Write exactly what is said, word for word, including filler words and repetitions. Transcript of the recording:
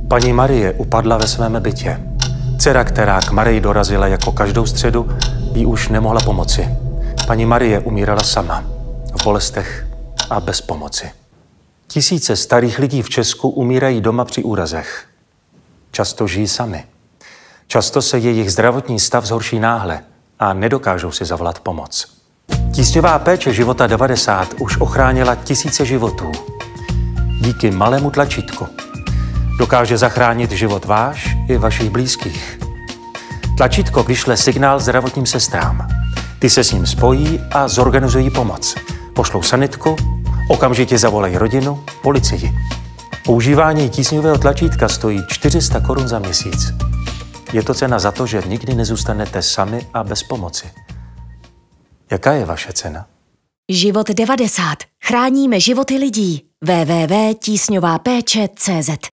Paní Marie upadla ve svém bytě. Dcera, která k Marii dorazila jako každou středu, jí už nemohla pomoci. Paní Marie umírala sama, v bolestech a bez pomoci. Tisíce starých lidí v Česku umírají doma při úrazech. Často žijí sami. Často se jejich zdravotní stav zhorší náhle a nedokážou si zavolat pomoc. Tísňová péče Života devadesát už ochránila tisíce životů. Díky malému tlačítku dokáže zachránit život váš i vašich blízkých. Tlačítko vyšle signál zdravotním sestrám. Ty se s ním spojí a zorganizují pomoc. Pošlou sanitku, okamžitě zavolají rodinu, policii. Používání tísňového tlačítka stojí čtyři sta korun za měsíc. Je to cena za to, že nikdy nezůstanete sami a bez pomoci. Jaká je vaše cena? Život devadesát. Chráníme životy lidí. w w w tečka tísňová péče tečka cé zet